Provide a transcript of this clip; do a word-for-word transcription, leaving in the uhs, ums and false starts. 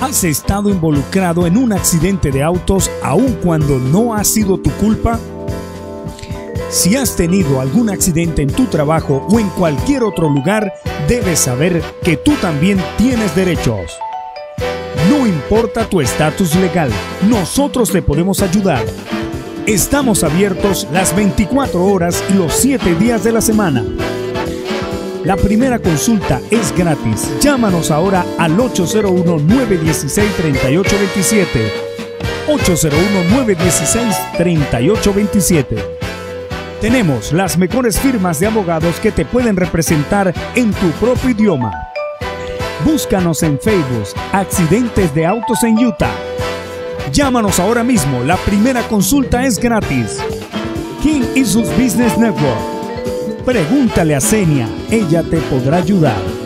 ¿Has estado involucrado en un accidente de autos aun cuando no ha sido tu culpa? Si has tenido algún accidente en tu trabajo o en cualquier otro lugar, debes saber que tú también tienes derechos. No importa tu estatus legal, nosotros te podemos ayudar. Estamos abiertos las veinticuatro horas y los siete días de la semana. La primera consulta es gratis. Llámanos ahora al ocho cero uno, nueve uno seis, tres ocho dos siete. ocho cero uno, nueve uno seis, tres ocho dos siete. Tenemos las mejores firmas de abogados que te pueden representar en tu propio idioma. Búscanos en Facebook, Accidentes de Autos en Utah. Llámanos ahora mismo, la primera consulta es gratis. King Issues Business Network. Pregúntale a Senia, ella te podrá ayudar.